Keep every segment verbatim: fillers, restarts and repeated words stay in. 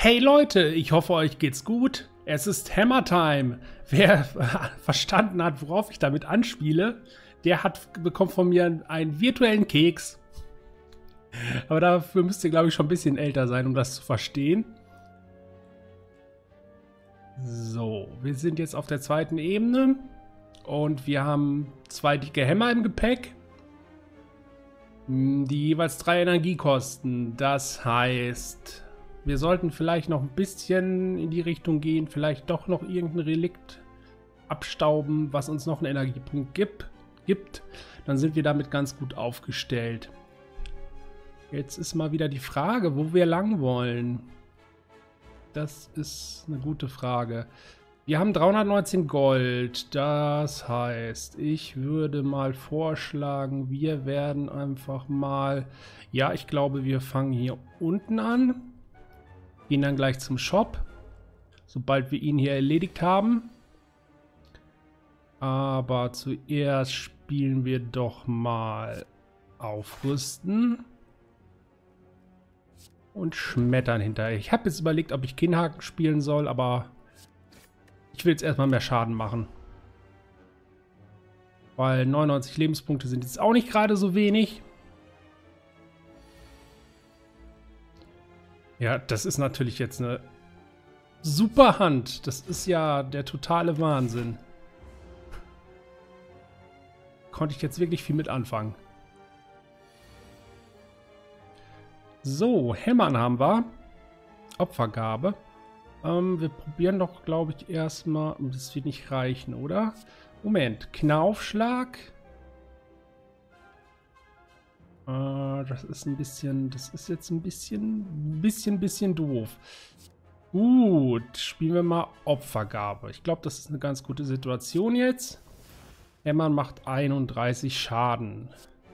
Hey Leute, ich hoffe euch geht's gut. Es ist Hammer Time. Wer verstanden hat, worauf ich damit anspiele, der hat bekommt von mir einen virtuellen Keks. Aber dafür müsst ihr, glaube ich, schon ein bisschen älter sein, um das zu verstehen. So, wir sind jetzt auf der zweiten Ebene und wir haben zwei dicke Hämmer im Gepäck, die jeweils drei Energie kosten. Das heißt, wir sollten vielleicht noch ein bisschen in die Richtung gehen, vielleicht doch noch irgendein Relikt abstauben, was uns noch einen Energiepunkt gibt. gibt. Dann sind wir damit ganz gut aufgestellt. Jetzt ist mal wieder die Frage, wo wir lang wollen. Das ist eine gute Frage. Wir haben dreihundertneunzehn Gold. Das heißt, ich würde mal vorschlagen, wir werden einfach mal... Ja, ich glaube, wir fangen hier unten an. Gehen dann gleich zum Shop, sobald wir ihn hier erledigt haben. Aber zuerst spielen wir doch mal Aufrüsten. Und Schmettern hinterher. Ich habe jetzt überlegt, ob ich Kinnhaken spielen soll, aber ich will jetzt erstmal mehr Schaden machen. Weil neunundneunzig Lebenspunkte sind jetzt auch nicht gerade so wenig. Ja, das ist natürlich jetzt eine super Hand. Das ist ja der totale Wahnsinn. Konnte ich jetzt wirklich viel mit anfangen. So, Hämmern haben wir. Opfergabe. Ähm, wir probieren doch, glaube ich, erstmal... Das wird nicht reichen, oder? Moment. Knaufschlag. Äh, das ist ein bisschen... Das ist jetzt ein bisschen... Bisschen, bisschen doof. Gut. Spielen wir mal Opfergabe. Ich glaube, das ist eine ganz gute Situation jetzt. Hämmern macht einunddreißig Schaden.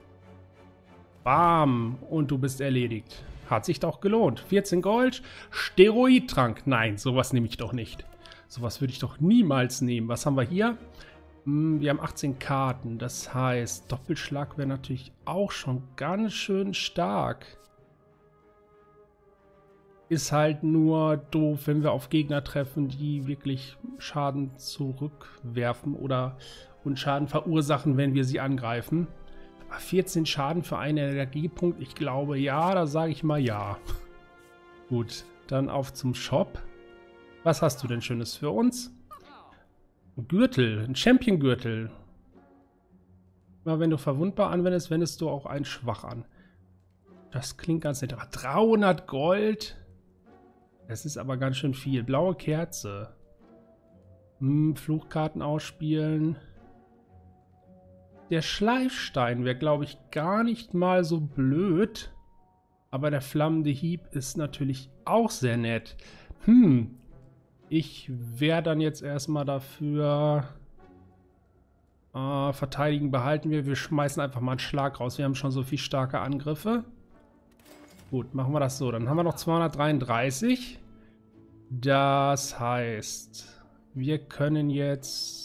Bam. Und du bist erledigt. Hat sich doch gelohnt. vierzehn Gold. Steroidtrank. Nein, sowas nehme ich doch nicht. Sowas würde ich doch niemals nehmen. Was haben wir hier? Wir haben achtzehn Karten. Das heißt, Doppelschlag wäre natürlich auch schon ganz schön stark. Ist halt nur doof, wenn wir auf Gegner treffen, die wirklich Schaden zurückwerfen oder und Schaden verursachen, wenn wir sie angreifen. vierzehn Schaden für einen Energiepunkt. Ich glaube, ja, da sage ich mal ja. Gut, dann auf zum Shop. Was hast du denn Schönes für uns? Ein Gürtel, ein Champion-Gürtel. Immer wenn du verwundbar anwendest, wendest du auch einen schwach an. Das klingt ganz nett. Aber dreihundert Gold? Das ist aber ganz schön viel. Blaue Kerze. Hm, Fluchkarten ausspielen. Der Schleifstein wäre, glaube ich, gar nicht mal so blöd. Aber der flammende Hieb ist natürlich auch sehr nett. Hm. Ich wäre dann jetzt erstmal dafür... Äh, verteidigen behalten wir. Wir schmeißen einfach mal einen Schlag raus. Wir haben schon so viel starke Angriffe. Gut, machen wir das so. Dann haben wir noch zweihundertdreiunddreißig. Das heißt, wir können jetzt...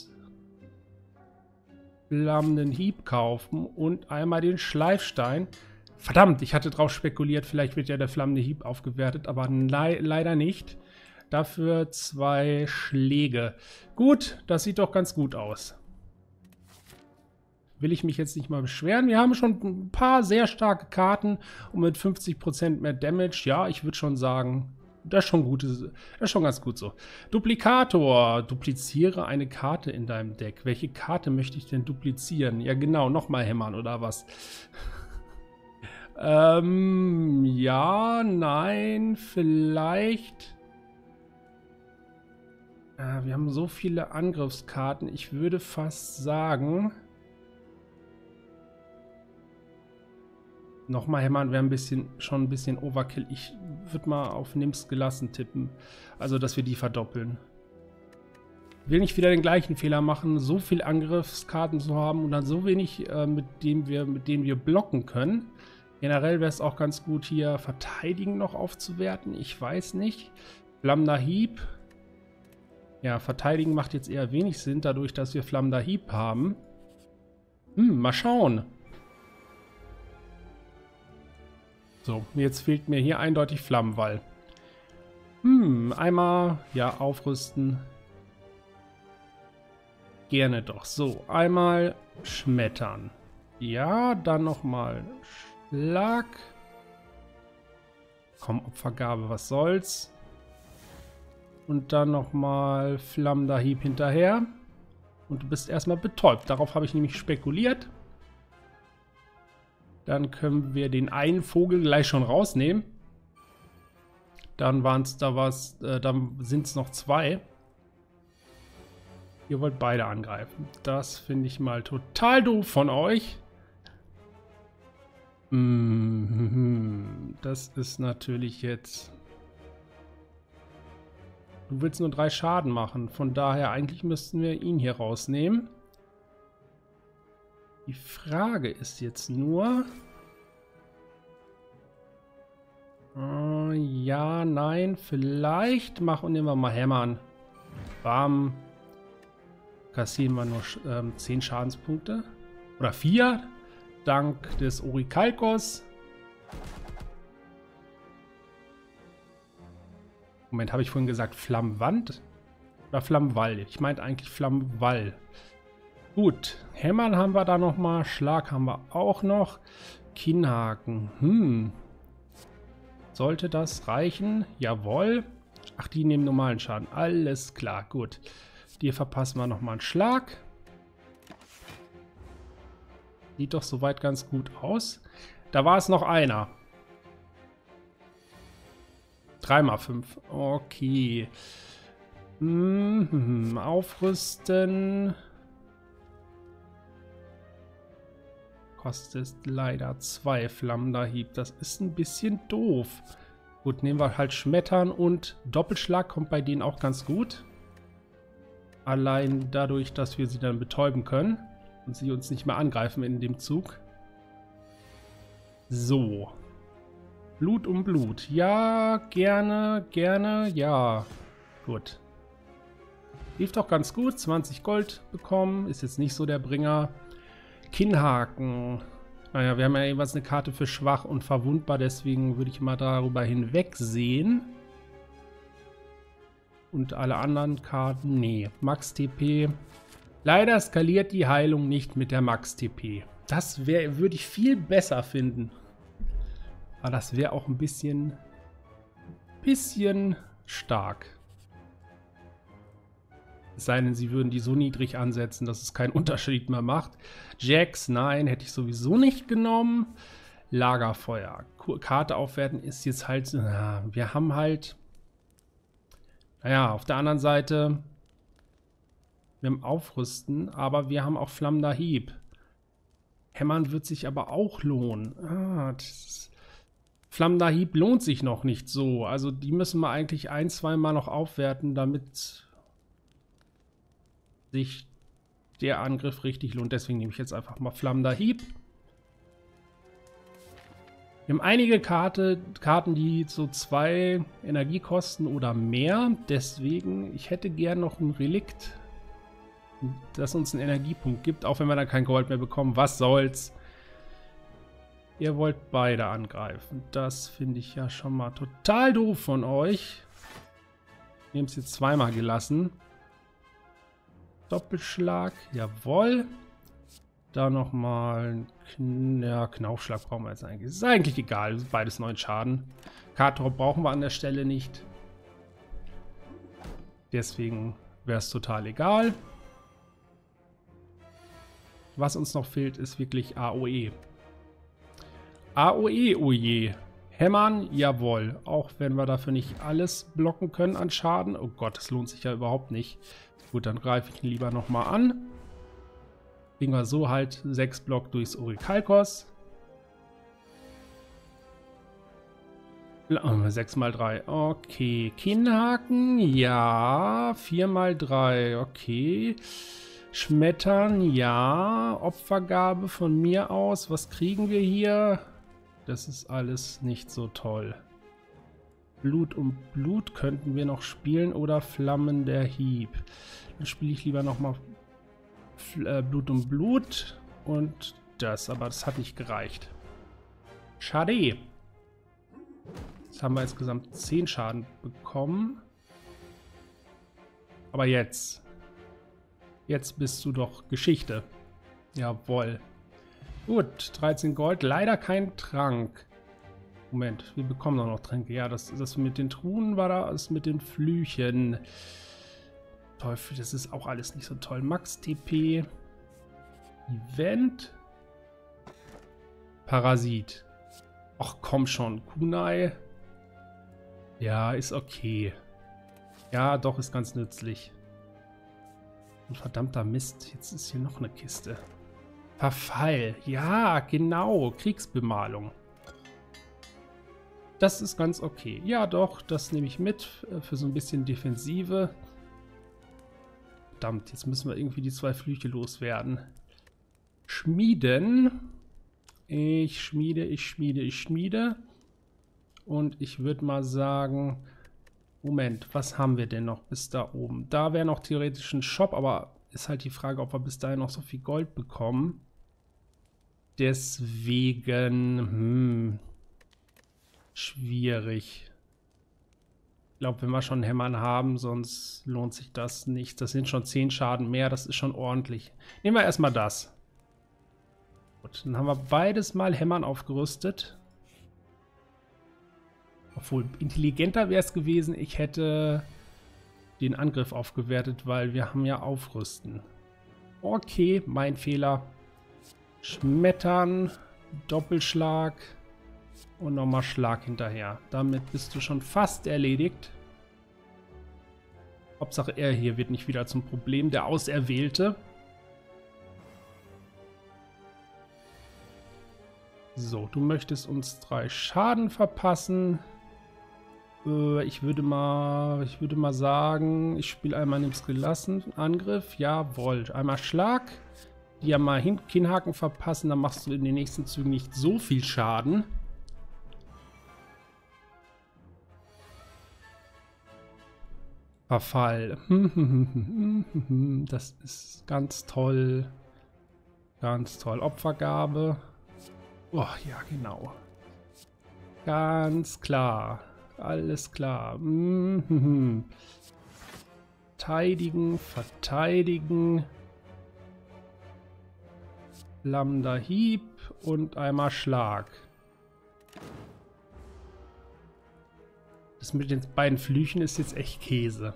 flammenden Hieb kaufen und einmal den Schleifstein. Verdammt, ich hatte drauf spekuliert, vielleicht wird ja der flammende Hieb aufgewertet, aber le leider nicht. Dafür zwei Schläge. Gut, das sieht doch ganz gut aus. Will ich mich jetzt nicht mal beschweren. Wir haben schon ein paar sehr starke Karten und mit fünfzig Prozent mehr Damage. Ja, ich würde schon sagen, das ist schon gut. Das ist schon ganz gut so. Duplikator. Dupliziere eine Karte in deinem Deck. Welche Karte möchte ich denn duplizieren? Ja, genau. Nochmal hämmern oder was? ähm, ja, nein, vielleicht. Äh, wir haben so viele Angriffskarten. Ich würde fast sagen... Nochmal hämmern wäre ein bisschen, schon ein bisschen Overkill. Ich würde mal auf Nimm's gelassen tippen. Also, dass wir die verdoppeln. Ich will nicht wieder den gleichen Fehler machen, so viele Angriffskarten zu haben und dann so wenig, äh, mit, dem wir, mit denen wir blocken können. Generell wäre es auch ganz gut, hier Verteidigen noch aufzuwerten. Ich weiß nicht. Flammender Hieb. Ja, Verteidigen macht jetzt eher wenig Sinn, dadurch, dass wir Flammender Hieb haben. Hm, mal schauen. So, jetzt fehlt mir hier eindeutig Flammenwall. Hm, einmal, ja, aufrüsten. Gerne doch. So, einmal schmettern. Ja, dann nochmal Schlag. Komm, Opfergabe, was soll's. Und dann nochmal flammender Hieb hinterher. Und du bist erstmal betäubt. Darauf habe ich nämlich spekuliert. Dann können wir den einen Vogel gleich schon rausnehmen. Dann waren es da was, äh, dann sind es noch zwei. Ihr wollt beide angreifen. Das finde ich mal total doof von euch. Mm-hmm. Das ist natürlich jetzt... Du willst nur drei Schaden machen. Von daher, eigentlich müssten wir ihn hier rausnehmen. Die Frage ist jetzt nur... Uh, ja, nein, vielleicht machen nehmen wir mal Hämmern. Bam. Kassieren wir nur ähm, zehn Schadenspunkte. Oder vier. Dank des Orikalkos. Moment, habe ich vorhin gesagt Flammenwand? Oder Flammenwall? Ich meinte eigentlich Flammenwall. Gut, Hämmern haben wir da nochmal. Schlag haben wir auch noch. Kinnhaken. Hm. Sollte das reichen? Jawohl. Ach, die nehmen normalen Schaden. Alles klar, gut. Dir verpassen wir nochmal einen Schlag. Sieht doch soweit ganz gut aus. Da war es noch einer. drei mal fünf. Okay. Mhm. Aufrüsten. Kostet leider zwei flammender Hieb. Das ist ein bisschen doof. Gut, nehmen wir halt Schmettern und Doppelschlag kommt bei denen auch ganz gut. Allein dadurch, dass wir sie dann betäuben können und sie uns nicht mehr angreifen in dem Zug. So. Blut um Blut. Ja, gerne, gerne, ja. Gut. Lief doch ganz gut. zwanzig Gold bekommen. Ist jetzt nicht so der Bringer. Kinnhaken. Naja, wir haben ja jeweils eine Karte für schwach und verwundbar. Deswegen würde ich mal darüber hinwegsehen. Und alle anderen Karten, nee. Max-T P. Leider skaliert die Heilung nicht mit der Max-T P. Das wär, würde ich viel besser finden. Aber das wäre auch ein bisschen, bisschen stark. Es sei denn, sie würden die so niedrig ansetzen, dass es keinen Unterschied mehr macht. Jax, nein, hätte ich sowieso nicht genommen. Lagerfeuer. Karte aufwerten ist jetzt halt, na, wir haben halt, naja, auf der anderen Seite, wir haben Aufrüsten, aber wir haben auch flammender Hieb. Hämmern wird sich aber auch lohnen. Ah, das ist, flammender Hieb lohnt sich noch nicht so. Also die müssen wir eigentlich ein, zwei Mal noch aufwerten, damit sich der Angriff richtig lohnt. Deswegen nehme ich jetzt einfach mal flammender Hieb. Wir haben einige Karte, Karten, die so zwei Energie kosten oder mehr. Deswegen, ich hätte gern noch ein Relikt, das uns einen Energiepunkt gibt, auch wenn wir dann kein Gold mehr bekommen. Was soll's? Ihr wollt beide angreifen. Das finde ich ja schon mal total doof von euch. Ich nehme es jetzt zweimal gelassen. Doppelschlag, jawohl. Da nochmal ein ja, Knaufschlag brauchen wir jetzt eigentlich. Ist eigentlich egal, beides neun Schaden. Kartrop brauchen wir an der Stelle nicht. Deswegen wäre es total egal. Was uns noch fehlt, ist wirklich A O E. A O E, oh je. Hämmern, jawohl. Auch wenn wir dafür nicht alles blocken können an Schaden. Oh Gott, das lohnt sich ja überhaupt nicht. Gut, dann greife ich ihn lieber nochmal an. Kriegen wir so halt sechs Block durchs Orikalkos. sechs mal drei. Okay. Kinnhaken, ja. vier mal drei. Okay. Schmettern, ja. Opfergabe von mir aus. Was kriegen wir hier? Das ist alles nicht so toll. Blut um Blut könnten wir noch spielen oder Flammen der Hieb. Dann spiele ich lieber nochmal äh, Blut um Blut und das, aber das hat nicht gereicht. Schade. Jetzt haben wir insgesamt zehn Schaden bekommen. Aber jetzt. Jetzt bist du doch Geschichte. Jawohl. Gut, dreizehn Gold. Leider kein Trank. Moment, wir bekommen doch noch Tränke. Ja, das, das mit den Truhen war da, das mit den Flüchen. Teufel, das ist auch alles nicht so toll. Max T P. Event. Parasit. Ach komm schon, Kunai. Ja, ist okay. Ja, doch, ist ganz nützlich. Und verdammter Mist, jetzt ist hier noch eine Kiste. Verfall. Ja, genau. Kriegsbemalung. Das ist ganz okay. Ja, doch, das nehme ich mit für so ein bisschen Defensive. Verdammt, jetzt müssen wir irgendwie die zwei Flüche loswerden. Schmieden. Ich schmiede, ich schmiede, ich schmiede. Und ich würde mal sagen... Moment, was haben wir denn noch bis da oben? Da wäre noch theoretisch ein Shop, aber ist halt die Frage, ob wir bis dahin noch so viel Gold bekommen. Deswegen... Hm... Schwierig. Ich glaube, wenn wir schon Hämmern haben, sonst lohnt sich das nicht. Das sind schon zehn Schaden mehr, das ist schon ordentlich. Nehmen wir erstmal das. Gut, dann haben wir beides mal Hämmern aufgerüstet. Obwohl, intelligenter wäre es gewesen, ich hätte den Angriff aufgewertet, weil wir haben ja Aufrüsten. Okay, mein Fehler. Schmettern, Doppelschlag. Und nochmal Schlag hinterher. Damit bist du schon fast erledigt. Hauptsache er hier wird nicht wieder zum Problem. Der Auserwählte. So, du möchtest uns drei Schaden verpassen. Äh, ich würde mal, ich würde mal sagen, ich spiele einmal nimm's gelassen. Angriff, jawohl. Einmal Schlag. Die ja mal hin Kinnhaken verpassen. Dann machst du in den nächsten Zügen nicht so viel Schaden. Verfall. Das ist ganz toll. Ganz toll. Opfergabe. Oh, ja, genau. Ganz klar. Alles klar. Verteidigen, verteidigen. Lambda Hieb und einmal Schlag. Das mit den beiden Flüchen ist jetzt echt Käse.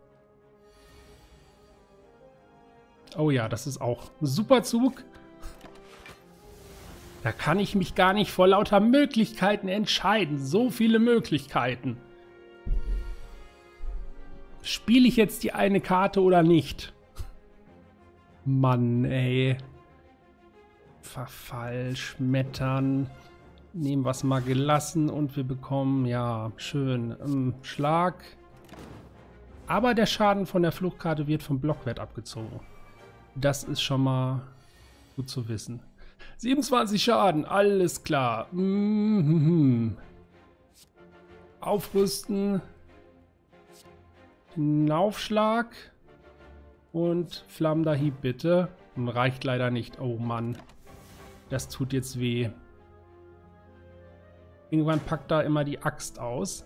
Oh ja, das ist auch ein super Zug. Da kann ich mich gar nicht vor lauter Möglichkeiten entscheiden. So viele Möglichkeiten. Spiele ich jetzt die eine Karte oder nicht? Mann, ey. Verfall, Schmettern. Nehmen wir es mal gelassen und wir bekommen, ja, schön, ähm, Schlag. Aber der Schaden von der Fluchtkarte wird vom Blockwert abgezogen. Das ist schon mal gut zu wissen. siebenundzwanzig Schaden, alles klar. Mm-hmm. Aufrüsten. Hinaufschlag. Und flammender Hieb bitte. Reicht leider nicht. Oh Mann. Das tut jetzt weh. Irgendwann packt da immer die Axt aus.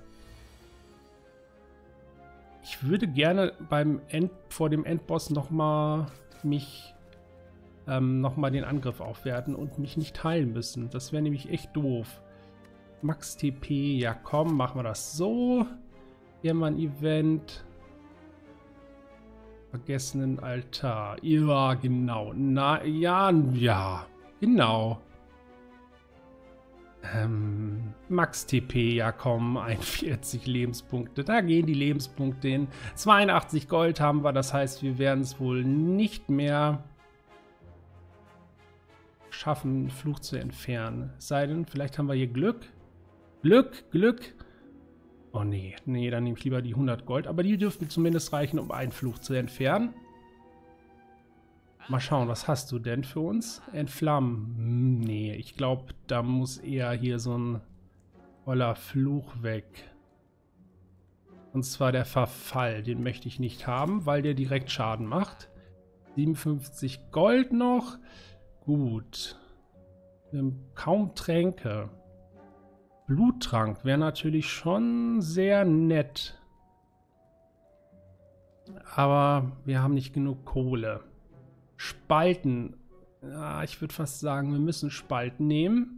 Ich würde gerne beim End, vor dem Endboss nochmal mich ähm, nochmal den Angriff aufwerten und mich nicht heilen müssen. Das wäre nämlich echt doof. Max T P, ja komm, machen wir das so. Hier mal ein Event. Vergessenen Altar. Ja, genau. Na, ja, ja, genau. Ähm, Max T P, ja komm, einundvierzig Lebenspunkte. Da gehen die Lebenspunkte hin. zweiundachtzig Gold haben wir, das heißt, wir werden es wohl nicht mehr schaffen, Fluch zu entfernen. Sei denn, vielleicht haben wir hier Glück. Glück, Glück. Oh nee, nee, dann nehme ich lieber die hundert Gold. Aber die dürften zumindest reichen, um einen Fluch zu entfernen. Mal schauen, was hast du denn für uns? Entflammen. Hm, nee, ich glaube, da muss eher hier so ein voller Fluch weg. Und zwar der Verfall. Den möchte ich nicht haben, weil der direkt Schaden macht. siebenundfünfzig Gold noch. Gut. Wir haben kaum Tränke. Bluttrank wäre natürlich schon sehr nett. Aber wir haben nicht genug Kohle. Spalten. Ja, ich würde fast sagen, wir müssen Spalten nehmen.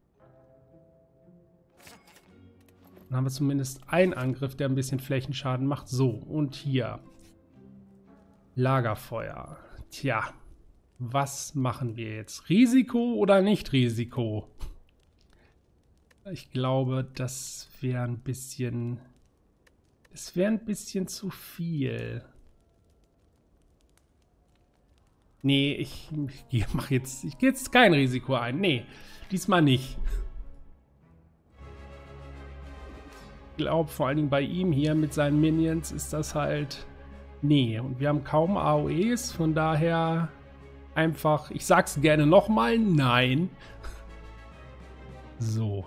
Dann haben wir zumindest einen Angriff, der ein bisschen Flächenschaden macht. So, und hier. Lagerfeuer. Tja, was machen wir jetzt? Risiko oder nicht Risiko? Ich glaube, das wäre ein bisschen... Es wäre ein bisschen zu viel. Nee, ich, ich mache jetzt... Ich gehe jetzt kein Risiko ein. Nee, diesmal nicht. Ich glaube, vor allen Dingen bei ihm hier mit seinen Minions ist das halt... Nee, und wir haben kaum A O Es, von daher einfach... Ich sag's gerne nochmal, nein. So.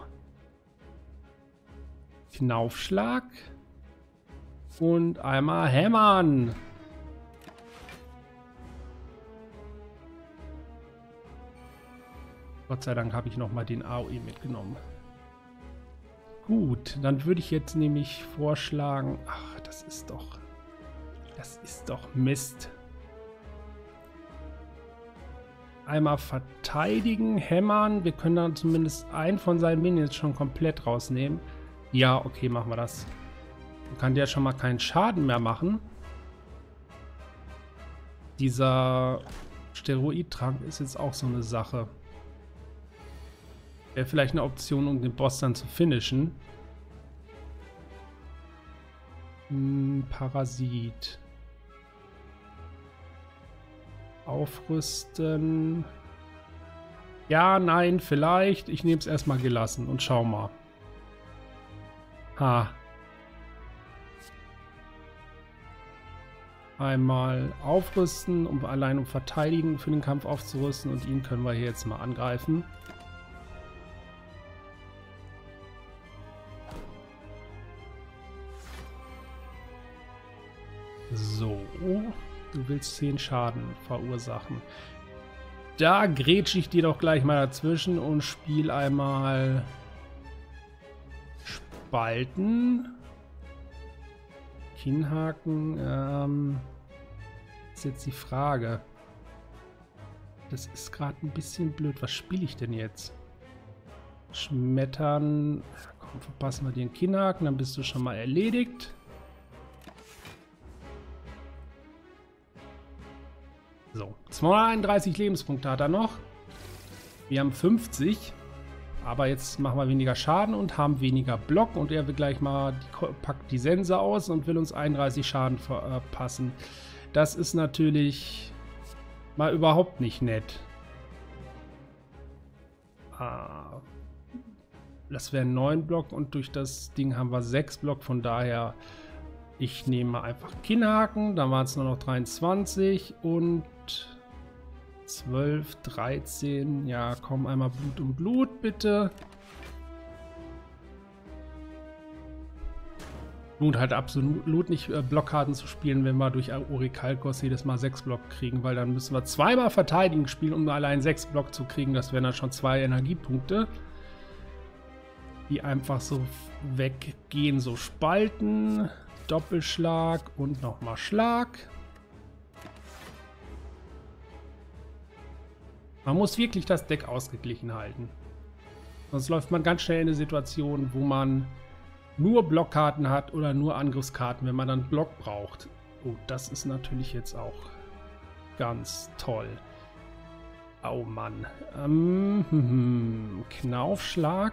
Knaufschlag. Und einmal hämmern. Gott sei Dank habe ich nochmal den A O E mitgenommen. Gut, dann würde ich jetzt nämlich vorschlagen... Ach, das ist doch... Das ist doch Mist. Einmal verteidigen, hämmern. Wir können dann zumindest einen von seinen Minions schon komplett rausnehmen. Ja, okay, machen wir das. Dann kann der schon mal keinen Schaden mehr machen. Dieser Steroidtrank ist jetzt auch so eine Sache. Wäre vielleicht eine Option, um den Boss dann zu finishen. Hm, Parasit. Aufrüsten. Ja, nein, vielleicht. Ich nehme es erstmal gelassen und schau mal. Ha. Einmal aufrüsten, um allein um verteidigen für den Kampf aufzurüsten, und ihn können wir hier jetzt mal angreifen. So. Du willst zehn Schaden verursachen. Da grätsche ich dir doch gleich mal dazwischen und spiele einmal Spalten. Kinnhaken. Ähm, ist jetzt die Frage. Das ist gerade ein bisschen blöd. Was spiele ich denn jetzt? Schmettern. Komm, verpassen wir den Kinnhaken, dann bist du schon mal erledigt. So, zweihunderteinunddreißig Lebenspunkte hat er noch. Wir haben fünfzig. Aber jetzt machen wir weniger Schaden und haben weniger Block. Und er will gleich mal, die, packt die Sense aus und will uns einunddreißig Schaden verpassen. Das ist natürlich mal überhaupt nicht nett. Ah, das wäre neun Block und durch das Ding haben wir sechs Block. Von daher, ich nehme einfach Kinnhaken. Dann waren es nur noch dreiundzwanzig und zwölf, dreizehn. Ja, komm, einmal Blut um Blut, bitte. Lohnt halt absolut nicht, äh, Blockkarten zu spielen, wenn wir durch Orikalkos jedes Mal sechs Block kriegen, weil dann müssen wir zweimal verteidigen spielen, um allein sechs Block zu kriegen. Das wären dann schon zwei Energiepunkte, die einfach so weggehen. So Spalten, Doppelschlag und nochmal Schlag. Man muss wirklich das Deck ausgeglichen halten. Sonst läuft man ganz schnell in eine Situation, wo man nur Blockkarten hat oder nur Angriffskarten, wenn man dann Block braucht. Oh, das ist natürlich jetzt auch ganz toll. Oh Mann. Ähm, hm, Knaufschlag.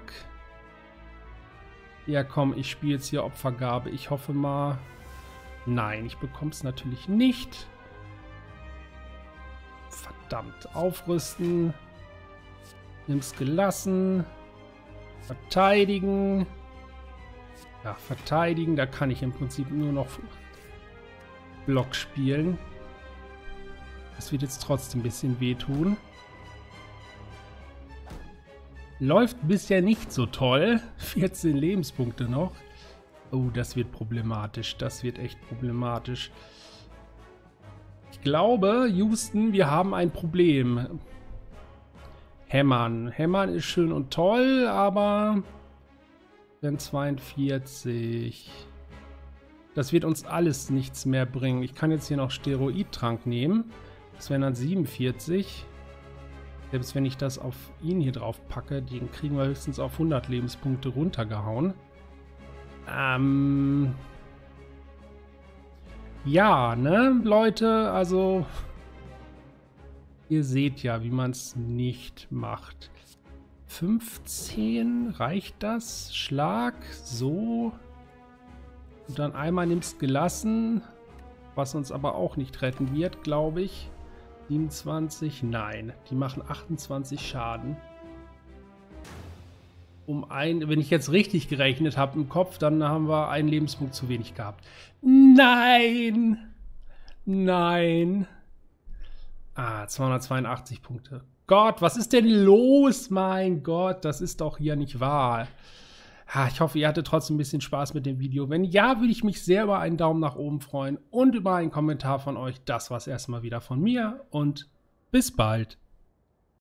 Ja komm, ich spiele jetzt hier Opfergabe. Ich hoffe mal... Nein, ich bekomme es natürlich nicht. Verdammt. Aufrüsten. Nimm's gelassen. Verteidigen. Ja, verteidigen. Da kann ich im Prinzip nur noch Block spielen. Das wird jetzt trotzdem ein bisschen wehtun. Läuft bisher nicht so toll. vierzehn Lebenspunkte noch. Oh, das wird problematisch. Das wird echt problematisch. Ich glaube, Houston, wir haben ein Problem. Hämmern. Hämmern ist schön und toll, aber Dann zweiundvierzig. Das wird uns alles nichts mehr bringen. Ich kann jetzt hier noch Steroidtrank nehmen. Das wären dann siebenundvierzig. Selbst wenn ich das auf ihn hier drauf packe, den kriegen wir höchstens auf hundert Lebenspunkte runtergehauen. Ähm... Ja, ne, Leute, also... Ihr seht ja, wie man es nicht macht. fünfzehn, reicht das? Schlag, so. Und dann einmal nimmst gelassen, was uns aber auch nicht retten wird, glaube ich. siebenundzwanzig, nein, die machen achtundzwanzig Schaden. Um ein, wenn ich jetzt richtig gerechnet habe im Kopf, dann haben wir einen Lebenspunkt zu wenig gehabt. Nein! Nein! Ah, zweihundertzweiundachtzig Punkte. Gott, was ist denn los? Mein Gott, das ist doch hier nicht wahr. Ah, ich hoffe, ihr hattet trotzdem ein bisschen Spaß mit dem Video. Wenn ja, würde ich mich sehr über einen Daumen nach oben freuen und über einen Kommentar von euch. Das war's erstmal wieder von mir und bis bald.